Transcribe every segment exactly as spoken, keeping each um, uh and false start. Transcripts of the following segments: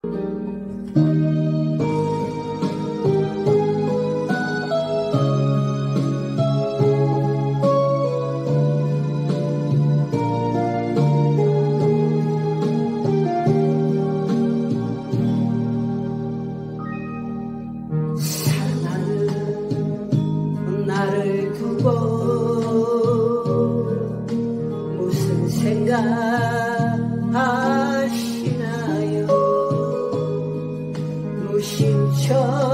나를 두고 무슨 생각하시나요? 무심초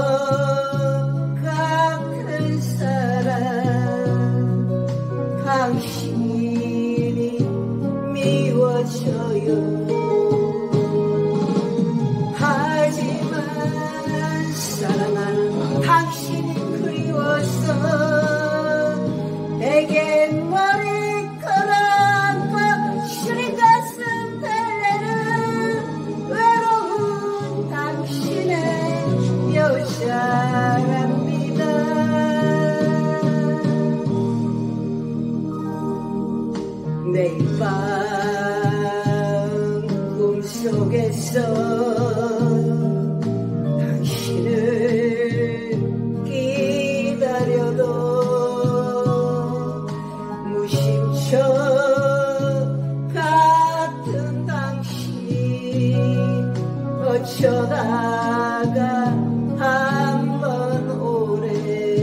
같은 사람 당신이 미워져요. 하지만 사랑하는 당신이 그리워서 베개 머리 끌어안고 시린 가슴 달래는 외로운 당신의 여자랍니다. 매일 밤 꿈속에서 당신을 기다려도 무심초 같은 당신 어쩌다가 한번 오래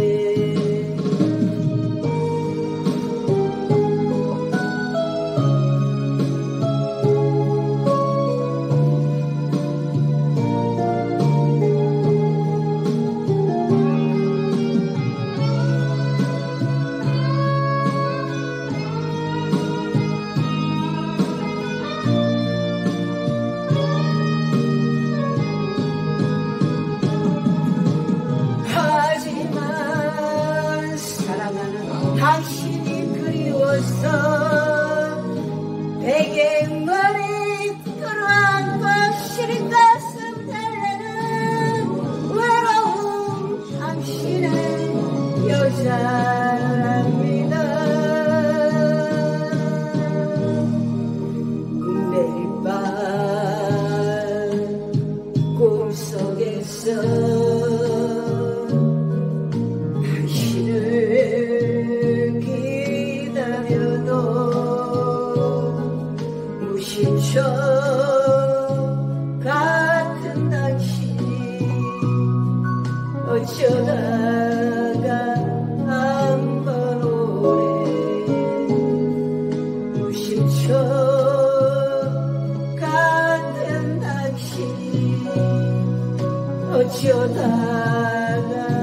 당신이 그리워서 베개 머리 끌어안고 시린 가슴 달래는 외로운 당신의 여자랍니다. 매일 밤 꿈속에서 무심초 같은 당신이 어쩌다가 한번 오래 무심초 같은 당신이 어쩌다가